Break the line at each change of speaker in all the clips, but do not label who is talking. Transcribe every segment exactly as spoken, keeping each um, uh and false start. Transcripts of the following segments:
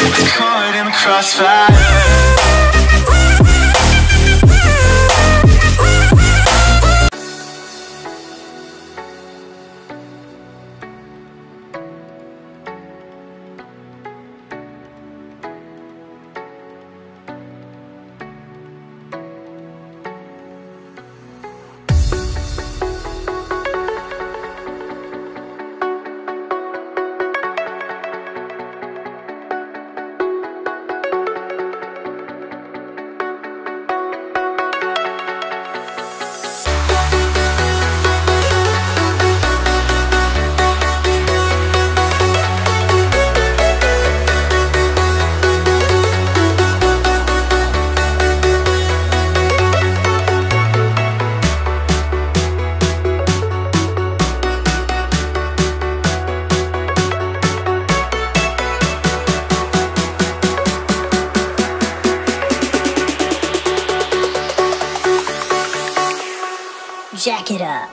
caught in the crossfire.
Jack it up.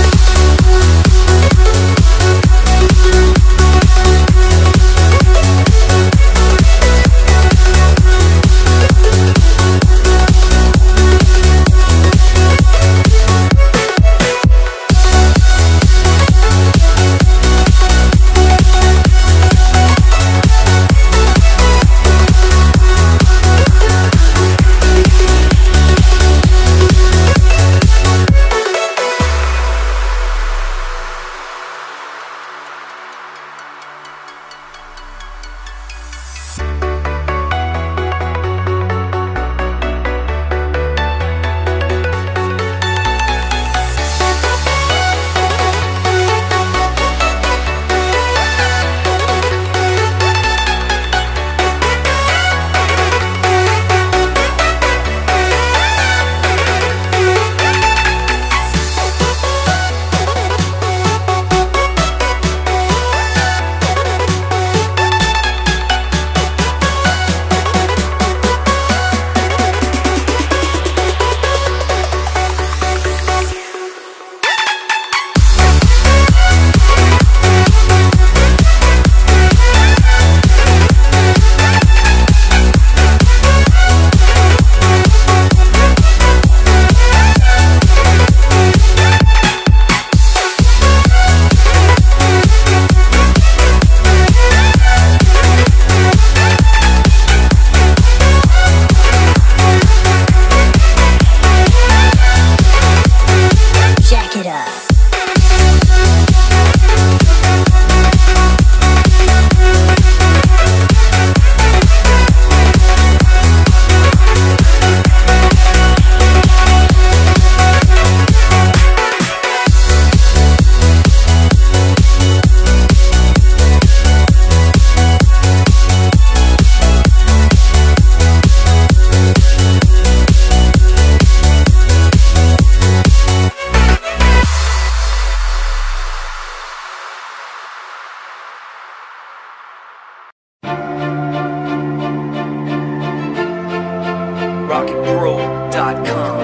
rocket pro dot com.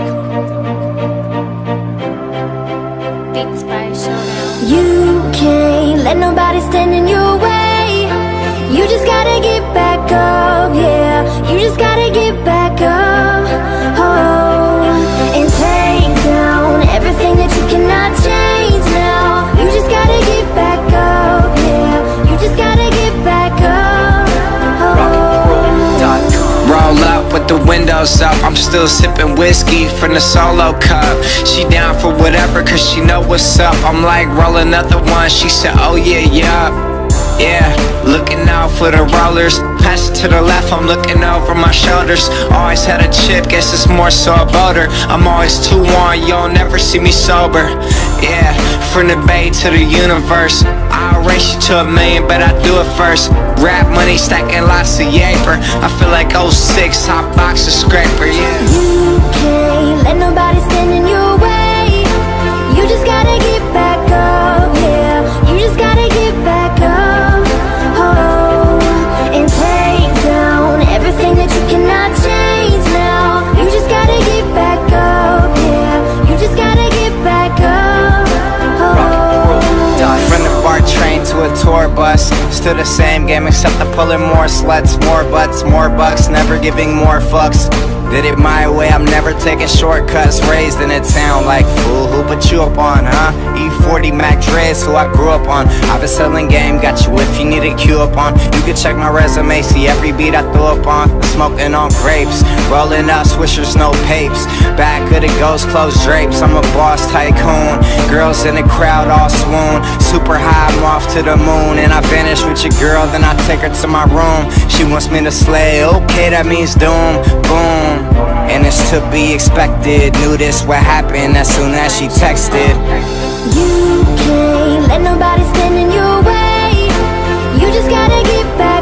Beats by Showdown.
You can't let nobody stand in your way. You just gotta get back up, yeah. You just gotta get back up, oh, and take down everything that you cannot change now. You just gotta get back up, yeah. You just gotta get back up, oh.
rocket pro dot com.
Roll up with the windows up, I'm still sipping whiskey from the solo cup. She down for whatever cause she know what's up. I'm like, roll another one, she said, oh yeah, yeah. Yeah, looking out for the rollers. Pass it to the left, I'm looking over my shoulders. Always had a chip, guess it's more so about her. I'm always too on, y'all never see me sober. Yeah, from the bay to the universe. I'll race you to a million, but I do it first. Rap money stacking lots of yaper. I feel like oh six, hot box of scraper, yeah.
You can't let nobody stand in your way. You just gotta get back up, yeah. You just gotta get back up, oh, and take down everything that you cannot change now. You just gotta get back up, yeah. You just gotta get back up, oh.
From the BART train to a tour bus, to the same game, except I'm pulling more sluts, more butts, more bucks, never giving more fucks. Did it my way, I'm never taking shortcuts. Raised in a town like, fool, who put you up on, huh? E forty Mac Dre's who I grew up on. I've been selling game, got you if you need a cue up on. You can check my resume, see every beat I throw up on. Smoking on grapes, rolling up swishers, no papes. Back of the ghost closed drapes, I'm a boss tycoon. Girls in the crowd all swoon. Super high, I'm off to the moon. And I vanish with your girl, then I take her to my room. She wants me to slay, okay, that means doom, boom. And it's to be expected. Knew this would happen as soon as she texted.
You can't let nobody stand in your way. You just gotta get back